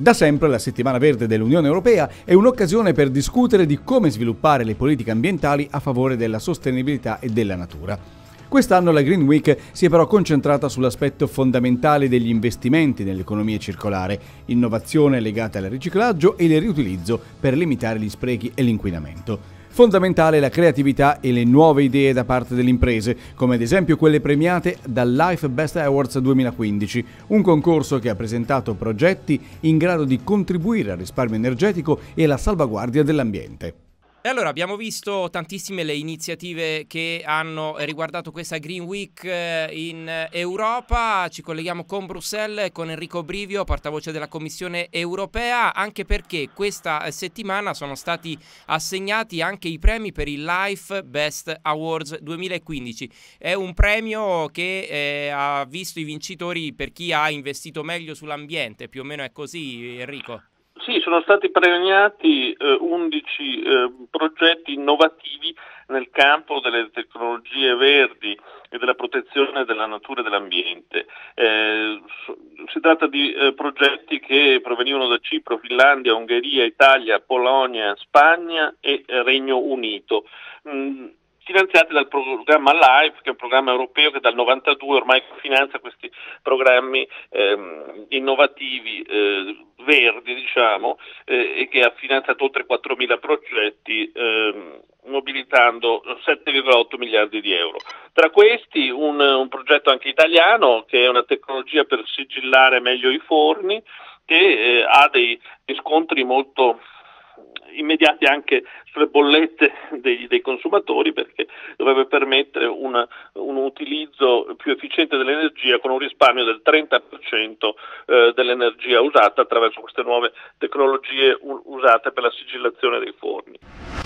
Da sempre la Settimana Verde dell'Unione Europea è un'occasione per discutere di come sviluppare le politiche ambientali a favore della sostenibilità e della natura. Quest'anno la Green Week si è però concentrata sull'aspetto fondamentale degli investimenti nell'economia circolare, innovazione legata al riciclaggio e il riutilizzo per limitare gli sprechi e l'inquinamento. Fondamentale la creatività e le nuove idee da parte delle imprese, come ad esempio quelle premiate dal Life Best Awards 2015, un concorso che ha presentato progetti in grado di contribuire al risparmio energetico e alla salvaguardia dell'ambiente. E allora abbiamo visto tantissime le iniziative che hanno riguardato questa Green Week in Europa. Ci colleghiamo con Bruxelles, con Enrico Brivio, portavoce della Commissione Europea, anche perché questa settimana sono stati assegnati anche i premi per il Life Best Awards 2015. È un premio che ha visto i vincitori per chi ha investito meglio sull'ambiente, più o meno è così, Enrico? Sì, sono stati premiati 11 progetti innovativi nel campo delle tecnologie verdi e della protezione della natura e dell'ambiente. Si tratta di progetti che provenivano da Cipro, Finlandia, Ungheria, Italia, Polonia, Spagna e Regno Unito. Finanziati dal programma LIFE, che è un programma europeo che dal 92 ormai finanzia questi programmi innovativi verdi, diciamo, e che ha finanziato oltre 4.000 progetti mobilitando 7,8 miliardi di euro. Tra questi un progetto anche italiano che è una tecnologia per sigillare meglio i forni, che ha dei riscontri molto immediati anche sulle bollette dei consumatori, perché dovrebbe permettere un utilizzo più efficiente dell'energia con un risparmio del 30% dell'energia usata attraverso queste nuove tecnologie usate per la sigillazione dei forni.